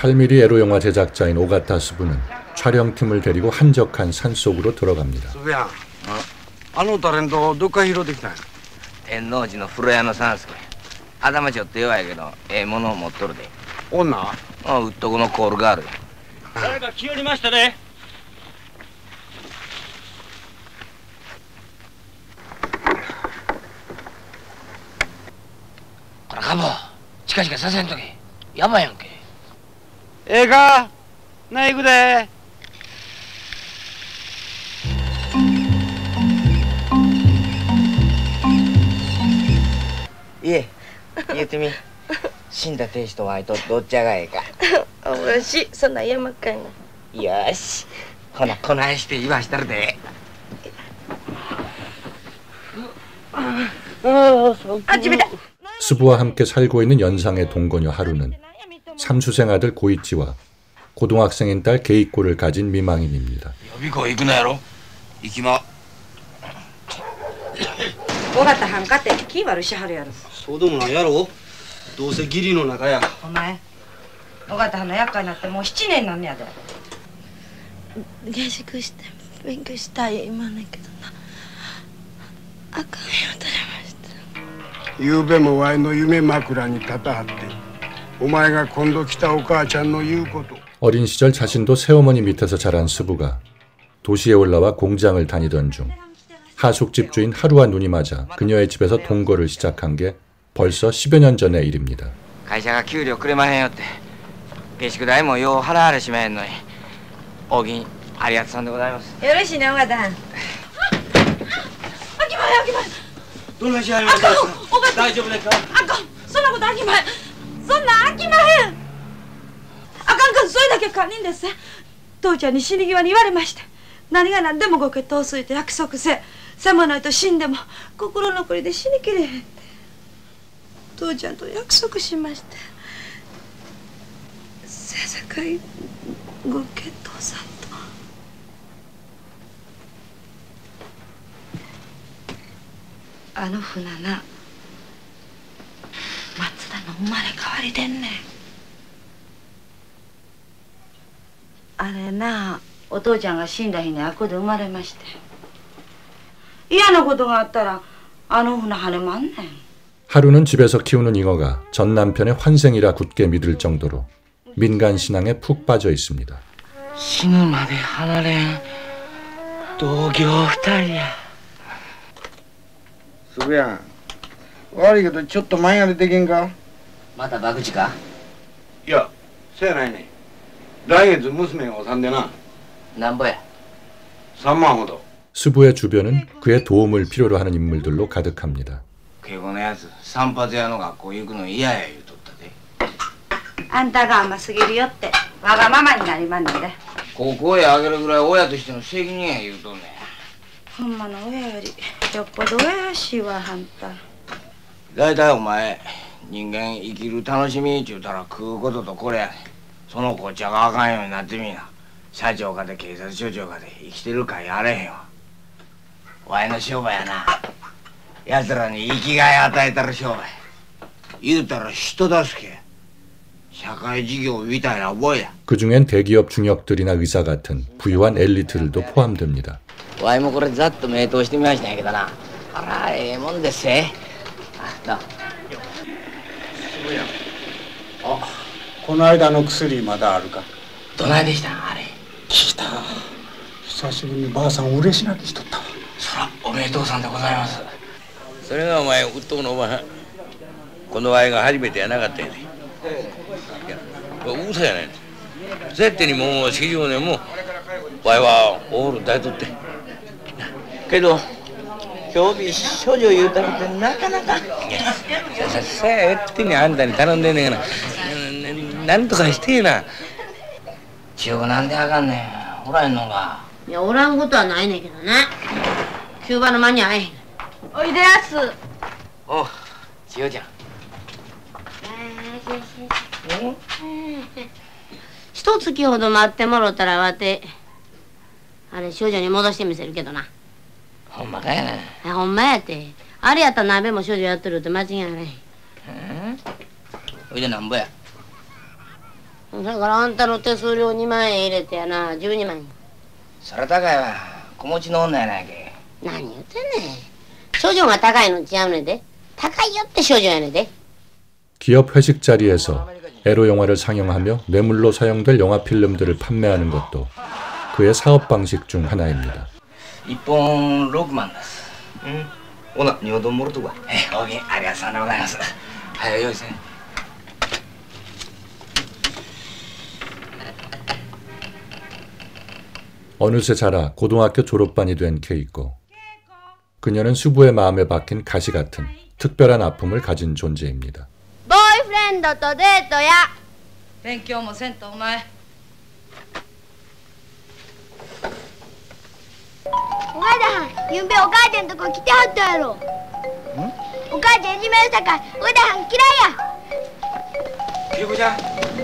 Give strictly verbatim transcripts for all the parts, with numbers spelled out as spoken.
팔 밀리미터 에로 영화 제작자인 오가타 스부는 촬영팀을 데리고 한적한 산속으로 들어갑니다. 스부야,あのタレントどっから拾ってきたんや？ 天王寺の風呂屋の三助。頭ちょっと弱いけど、ええものを持っとるで。 女？ ああ、うっとこのコールガールや。 誰か来よりましたね。 こらカボ、チカチカさせんとけ。やばいやんけ。 ええか？な行くで。 いえ、言ってみ。死んだ亭主とワイとどっちゃがええか。 おもしい、そんなんやまっかいな。よし。ほな、こないして言わしたるで。 아 집이다. 스부와 함께 살고 있는 연상의 동거녀 하루는 삼수생 아들 고이치와 고등학생인 딸 게이코를 가진 미망인입니다. 여비고行くのやろ?行きま. 오가타 한かって気悪しはるやろ. そうでもないやろ? どうせ義理の中や. お前、オガタはの厄介になってもうしちねんなんねやで。下宿して勉強したい今ねんけどな。あかんよとれました。 ゆうべもわいの夢枕に立たはって、お前が今度来たお母ちゃんの言うこと. 어린 시절 자신도 새어머니 밑에서 자란 스부가 도시에 올라와 공장을 다니던 중 하숙 집주인 하루와 눈이 맞아 그녀의 집에서 동거를 시작한 게 벌써 십여 년 전의 일입니다. 会社が給料くれまへんよって下宿代もよう払われしまへんのに大銀ありがとさんでございます。 よろしいね、おがた。あきまへん、あきまへん。 どないしはりました？大丈夫ですか？ あかん、そんなことあきまへん。そんなんあきまへん。あかんかん、それだけ堪忍です。父ちゃんに死に際に言われまして、何が何でもご決闘すると約束せ、さもないと死んでも心残りで死にきれへんって。父ちゃんと約束しまして。せやさかいご決闘さんと。あの船な、松田の生まれ変わりでんねん。あれな、お父ちゃんが死んだ日にあこで生まれまして。嫌なことがあったらあの船跳ねまんねん。 하루는 집에서 키우는 잉어가 전 남편의 환생이라 굳게 믿을 정도로 민간 신앙에 푹 빠져 있습니다. 死ぬまで離れん同業二人や。 すぐやん。悪いけどちょっと前やりできんか？ また博打か？ いや、せやないね。来月娘がお産でな。 なんぼや？ さんまんほど。 스부의 주변은 그의 도움을 필요로 하는 인물들로 가득합니다. 敬語のやつ散髪屋の学校行くの嫌や言うとったで。 あんたが甘すぎるよってわがままになりまんねんで。 高校へあげるぐらい親としての責任や言うとんねん。 ほんまの親よりよっぽど親らしいわ、あんた。 大体お前人間生きる楽しみっちゅうたら食うこととこれやねん。そのこっちゃがあかんようになってみな。社長かで警察署長かで生きてるかやれへんわ。わいの商売やな。奴らに生きがい与えたる商売。言うたら人助け。社会事業みたいな覚えや。 그중엔 대기업 중역들이나 의사 같은 부유한 엘리트들도 포함됩니다. わいもこれざっと名刀してみましたんやけどな。あら、ええもんですせ。あ、な。 あ、この間の薬まだあるか？ どないでしたんあれ？ 聞いた。久しぶりにばあさん嬉し泣きしとったわ。 そらおめでとうさんでございます。それがお前ウッドのおばはん。このわいが初めてやなかったんやで。いや、嘘やねん。そうやってにもうよんじゅうねんもわいはオール抱いとって。けど今日日処女言うたらってなかなか。ささやってにあんたに頼んでんねんからなんとかしてえな。中国なんであかんねん。おらへんのか。 いや、おらんことはないねんけどね。キューバの間に会えへん。おいでやす。 おう、千代ちゃん。 一月ほど待ってもろたらわてあれ少女に戻してみせるけどな。 ほんまかやな。 ほんまやて。あれやったら何べも少女やっとるって間違いない。 おいでなんぼや。 だからあんたの手数料にまん円入れてやな、じゅうにまん円。 それ高いわ。子持ちの女やないけ。 何言ってんねん。処女が高いの違うねんで。高いよって処女やねんで。 기업 회식 자리에서 에로 영화를 상영하며 뇌물로 사용될 영화 필름들을 판매하는 것도 그의 사업 방식 중 하나입니다. いっぽんろくまんです。うん。ほな、にほどもろとくわ。ええ、おおきにありがとうございます。はい、用意せん。 어느새 자라 고등학교 졸업반이 된 케이코. 그녀는 수부의 마음에 박힌 가시 같은 특별한 아픔을 가진 존재입니다. ボーイフレンドとデートや。 勉強もせんとお前。 お母ちゃん、ゆんべお母ちゃんとこ来てはったやろ。ん？お母ちゃんいじめるさかい、お母ちゃん嫌いや。 キリコちゃん。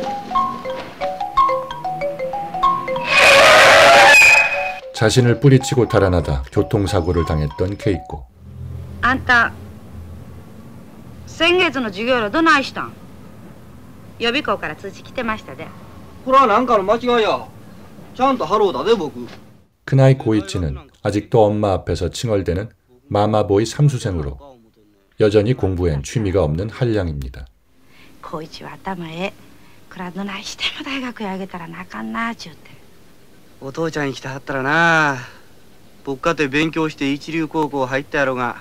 자신을 뿌리치고 달아나다 교통사고를 당했던 케이코. あんた先月の授業料どないしたん？予備校から通知来てましたで。 これは何かの間違いや。ちゃんとハローだで僕。 큰아이 고이치는 아직도 엄마 앞에서 칭얼대는 마마보이 삼수생으로 여전히 공부엔 취미가 없는 한량입니다. 高一は頭ええ。くらどないしても大学へあげたらなあかんなちゅうて。 お父ちゃんに来てはったらな、僕かて勉強して一流高校入ったやろが。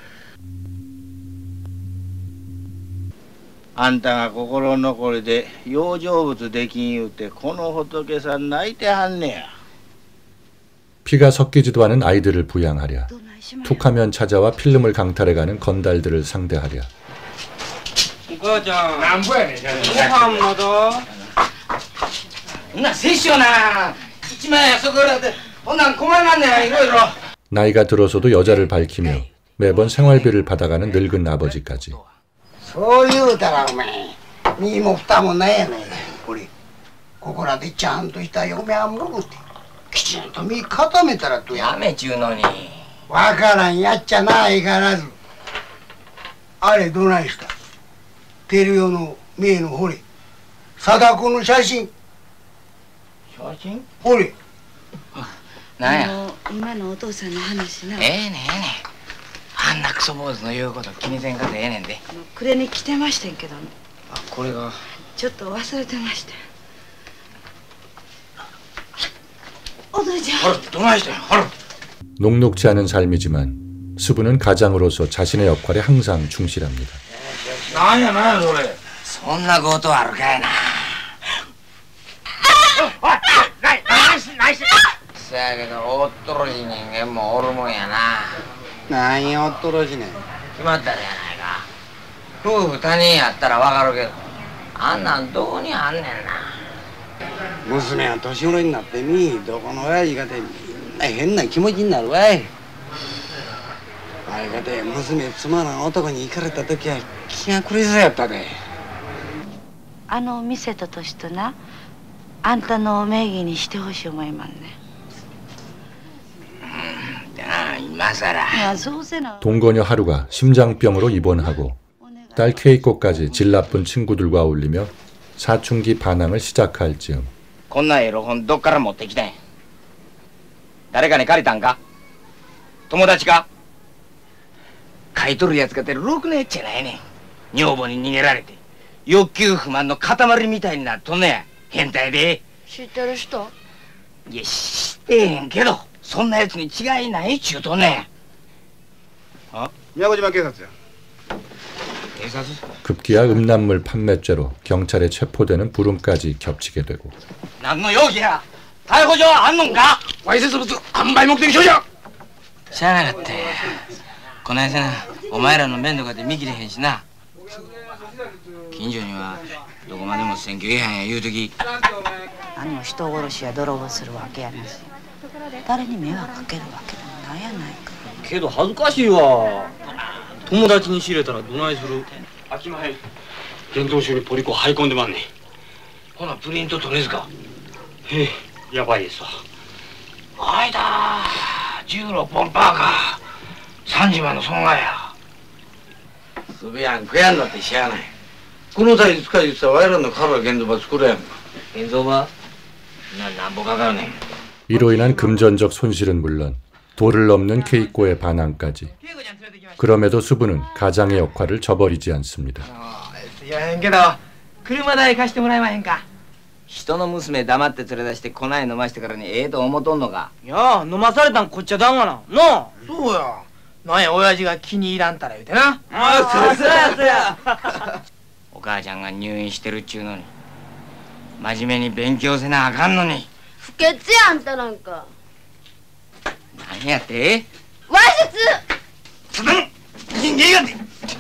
あんたが心残りで養生物できん言うてこの仏さん泣いてはんねや。 피가 섞이지도 않은 아이들을 부양하랴. 툭하면 찾아와 필름을 강탈해가는 건달들을 상대하랴. お母ちゃん、 なんぼやねん。 ご飯まだ？ ほな、せっしょな。 一枚約束だって、ほんなん困りまんねん、いろいろ。 나이가 들어서도 여자를 밝히며 매번 생활비를 받아가는 늙은 아버지까지. そう言うたらお前身も蓋もないやないか。これここらでちゃんとした嫁はんもろってきちんと身固めたらどうや。 やめちゅうのに。 わからんやっちゃな相変わらず。あれどないした？テレビの名のほれ貞子の写真。 写真？ ほれ。 なんや。 もう今のお父さんの話な。 ええねええねあんなクソ坊主の言うこと気にせんかてええねんで。 くれに来てましてんけど。 あ、これが。 ちょっと忘れてました。お父ちゃん。 あら、どないしてん？あら。 녹록지 않은 삶이지만 수부는 가장으로서 자신의 역할에 항상 충실합니다. なんやなんやそれ。そんなことあるかいな。 そやけど、おっとろしい人間もおるもんやな。 なんやおっとろしねん。 決まったでやないか。夫婦他人やったらわかるけど、あんなんどこにあんねんな。 娘は年頃になってみ、どこの親父かてみんな変な気持ちになるわい。あれかて娘つまらん男に行かれた時は気が狂いそうやったで。 あの店ととしとな、あんたの名義にしてほしい思いまんね。 동거녀 하루가 심장병으로 입원하고 딸 케이코까지 질 나쁜 친구들과 어울리며 사춘기 반항을 시작할 즈음 こんなエロ本どっから持ってきたんや。誰かに借りたんか？友達か？買い取るやつがてろくなやっちゃないねん。女房に逃げられて欲求不満の塊みたいになっとんねや。変態で。 知ってる人？ いや、知ってへんけどそんなやつに違いないっちゅうとんねん。 아?宮古島警察や。 警察? 급기야 음란물 판매죄로 경찰에 체포되는 부름까지 겹치게 되고 何の容疑や？逮捕状あんのんか？わいせつ物販売目的所じゃ。しゃあなかって。こないせなお前らの面倒かて見切れへんしな。近所にはどこまでも選挙違反や言うとき。 あの人殺しや泥棒するわけやなし、誰に迷惑かけるわけでもないやないか。 けど恥ずかしいわ。友達に仕入れたらどないする？あきまへん。伝統書にポリコ入り込んでまんねん。 ほなプリント取れずか。 へえ、やばいですわ。 あいだ、じゅうろくポンパーか。さんじまんの損害や。すべやん食やんだってしゃあない。この際使い言ってたわいらのカラー限度ば作れやんか。 現像はななんぼかかるねん。 이로 인한 금전적 손실은 물론 도를 넘는 케이코의 반항까지. 그럼에도 수부는 가장의 역할을 저버리지 않습니다. いやへんけど車代貸してもらえまへんか。人の娘黙って連れ出してこない飲ましてからにええと思っとんのか。 いや飲まされたんこっちゃだんがななあ。そうやなんや親父が気に入らんたら言うてな。 ああそうやそうやそうやお母ちゃんが入院してるっちゅうのに真面目に勉強せなあかんのに不潔やあんたなんか。 何やってわいせつ。 ちょっと人間やって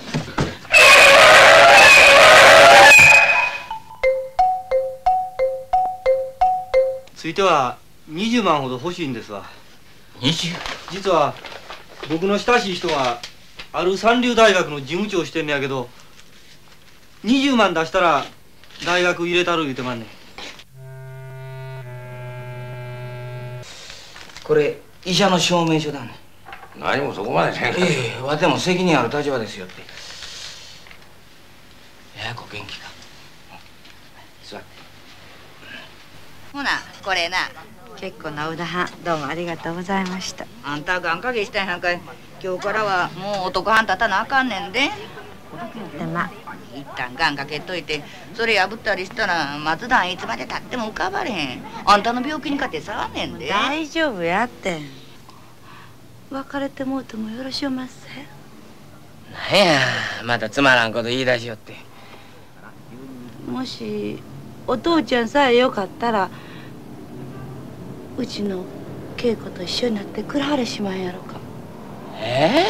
ついてはにじゅうまんほど欲しいんですわ。 にじゅう？ 実は僕の親しい人がある三流大学の事務長をしてんねやけどにじゅうまん出したら大学入れたる言うてまんねん。 これ医者の証明書だね。 何もそこまでせん。 ええわても責任ある立場ですよって。ややこ元気か。座って。 ほなこれな結構なうだはんどうもありがとうございました。 あんた願掛けしたんやんかい。今日からはもう男はん立たなあかんねんで。 でま一旦願掛けといてそれ破ったりしたら松田いつまでたっても浮かばれへん。あんたの病気にかって触んねんで。 大丈夫やって別れてもうてもよろしおまっせ。 なんやまたつまらんこと言い出しよって。 もしお父ちゃんさえよかったらうちの恵子と一緒になってくらはれしまんやろか。 え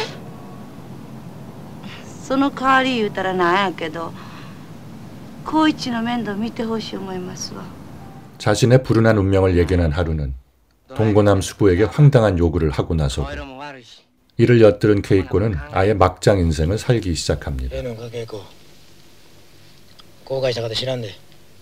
その代わり言うたらなんやけど光一の面倒見てほしい思いますわ。 자신의 불운한 운명을 예견한 하루는 동고남 수부에게 황당한 요구를 하고 나서고 이를 엿들은 케이코는 아예 막장 인생을 살기 시작합니다. 後悔したかて知らんで。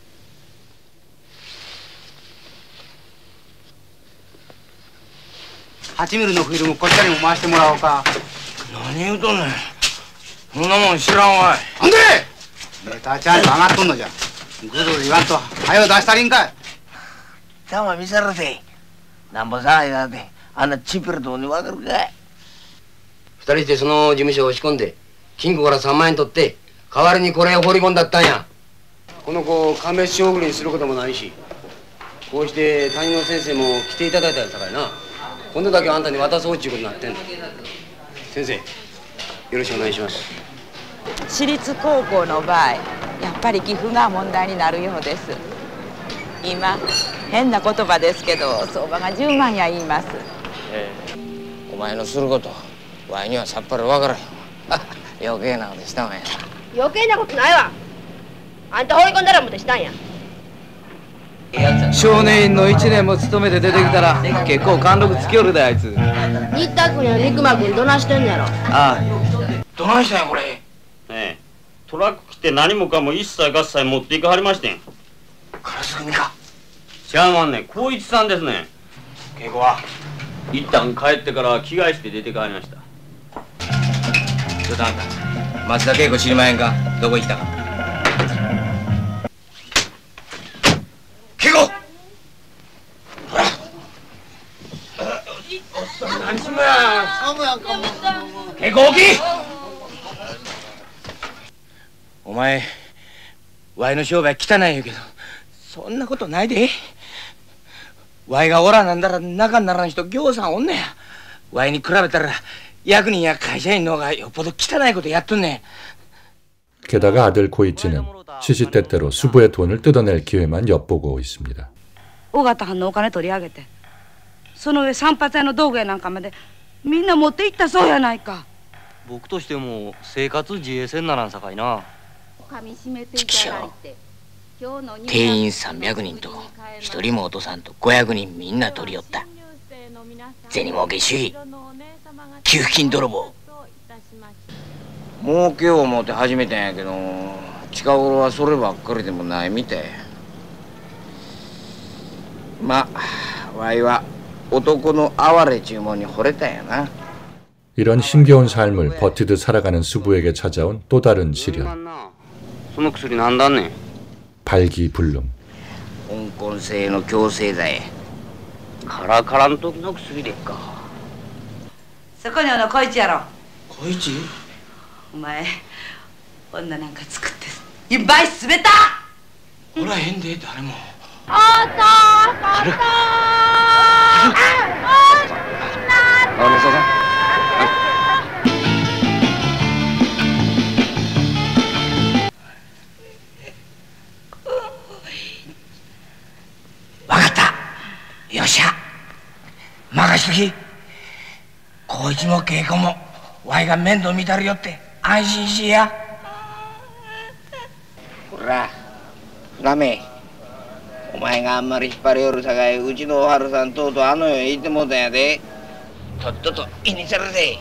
はちミリのフィルムこっちにも回してもらおうか。 何言うとんねん。そんなもん知らんわい。 なんでネタちゃんと上がっとんのじゃ。ぐるぐる言わんと早う出したりんかい。 たま見せるぜ。なんぼ騒いだってあんなチンピラとに分かるかい。 二人してその事務所を押し込んで金庫からさんまんえん取って代わりにこれを放り込んだったんや。この子を鑑別証送りにすることもないしこうして担任の先生も来ていただいたやつだからな。今度だけあんたに渡そうっちゅうことになってんの。先生よろしくお願いします。 私立高校の場合やっぱり寄付が問題になるようです。今変な言葉ですけど相場がじゅうまんや言います。 ええ、お前のすることわいにはさっぱり分からへんわ。余計なことしたんや。 余計なことないわ。あんた放り込んだらもてしたんや。 少年院のいちねんも勤めて出てきたら結構貫禄つきよるであいつ。 新田君や肉間君どないしてんのやろ。 ああどないしたんやこれ。 ええトラック来て何もかも一切合切持っていかはりましてん。 カラス組か。 違うわんね光一さんですね。 稽古は一旦帰ってから着替えして出て帰りました。 ちょっとあんた松田稽古知りまへんか。どこ行ったか。稽古ほら何すんのや。稽古大きい。お前わいの商売汚い言うけどそんなことないで。わいがおらなんだら仲にならん人ぎょうさんおんねや。わいに比べたら役人や会社員の方がよっぽど汚いことやっとんねん。 게다가 아들 고이치는 시시때때로 수부의 돈을 뜯어낼 기회만 엿보고 있습니다. 尾形藩のお金取り上げてその上散髪屋の道具やなんかまでみんな持って行ったそうやないか。 僕としても生活自衛せんならんさかいな。 ちきしょう。定員さんびゃくにんと一人も落とさんとごひゃくにんみんな取り寄った。銭儲け主義給付金泥棒。儲けよう思って始めたんやけど近頃はそればっかりでもないみたい。まあわいは男の哀れちゅうもんに惚れたんやな。 이런 힘겨운 삶을 버티듯 살아가는 수부에게 찾아온 또 다른 시련. 발기불능. 本性の強制剤。 カラカラの時の薬でっか。 そこにあの小一やろ。 小一？ お前女なんか作っていっぱい滑った。 おらへんで誰も。 お父さんとあ、息子さん。わかった。よっしゃ。任しとき。孝一も稽古もわいが面倒見たるよって安心しや。ほら、ラメ。お前があんまり引っ張りよるさかい、うちのおはるさんとうとうあの世へ行ってもうたんやで。とっとといにちゃるぜ。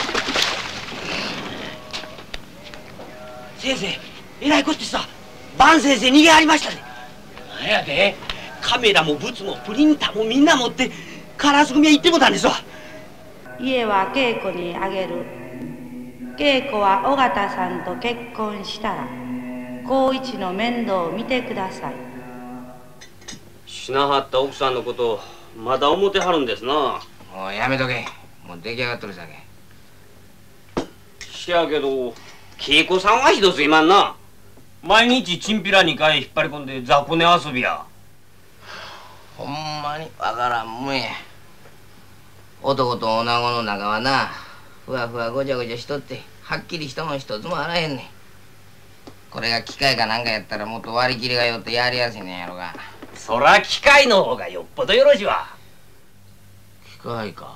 先生、えらいこってさ、バン先生逃げはりましたね。 なんやで。 カメラもブツもプリンターもみんな持ってカラス組へ行ってもたんですわ。 家は稽古にあげる。稽古は尾形さんと結婚したら孝一の面倒を見てください。 しなはった奥さんのことまだ思ってはるんですな。 もうやめとけ。もう出来上がっとるさけ。 しやけど恵子さんはひどすぎまんな。毎日チンピラにかい引っ張り込んで雑魚寝遊びや。 ほんまにわからんもんや。男と女子の仲はな、ふわふわごちゃごちゃしとってはっきりしたもん一つもあらへんねん。これが機械かなんかやったらもっと割り切りがよってやりやすいねんやろが。 そら機械の方がよっぽどよろしいわ。 機械か。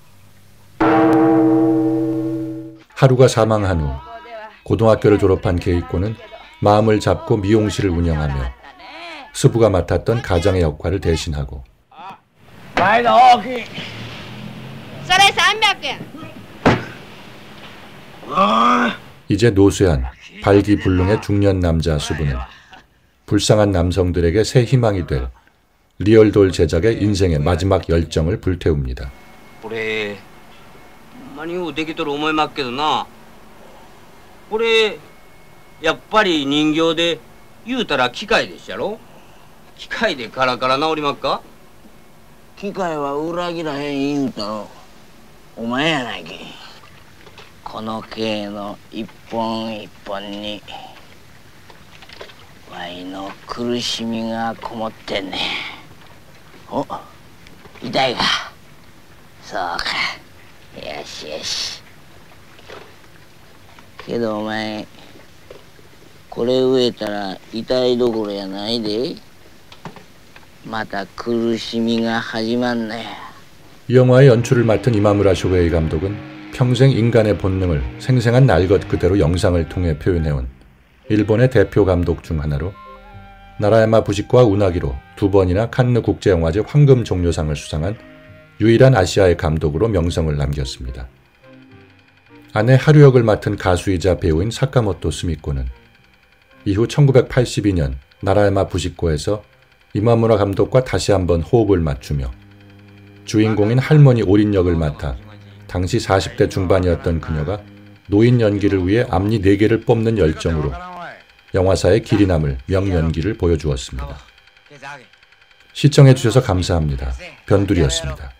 하루가 사망한 후 고등학교를 졸업한 케이코는 마음을 잡고 미용실을 운영하며 스부가 맡았던 가장의 역할을 대신하고 이제 노쇠한 발기불능의 중년 남자 수부는 불쌍한 남성들에게 새 희망이 될 리얼돌 제작의 인생의 마지막 열정을 불태웁니다. これほんまにようできとる思いますけどな。これやっぱり人形で言うたら機械でっしゃろ。機械でカラカラ治りまっか。 機械は裏切らへん言うたろお前やないけ。この毛の一本一本にわいの苦しみがこもってんねん。お、痛いか。そうか。よしよし。けどお前これ植えたら痛いどころやないで。また苦しみが始まんね。 이 영화의 연출을 맡은 이마무라 쇼헤이 감독은 평생 인간의 본능을 생생한 날 것 그대로 영상을 통해 표현해온 일본의 대표 감독 중 하나로 나라야마 부시코와 우나기로 두 번이나 칸느 국제영화제 황금 종려상을 수상한 유일한 아시아의 감독으로 명성을 남겼습니다. 아내 하루 역을 맡은 가수이자 배우인 사카모토 스미코는 이후 천구백팔십이 년 나라야마 부시코에서 이마무라 감독과 다시 한번 호흡을 맞추며 주인공인 할머니 오린 역을 맡아 당시 사십 대 중반이었던 그녀가 노인 연기를 위해 앞니 네 개를 뽑는 열정으로 영화사에 길이 남을 명연기를 보여주었습니다. 시청해주셔서 감사합니다. 변두리였습니다.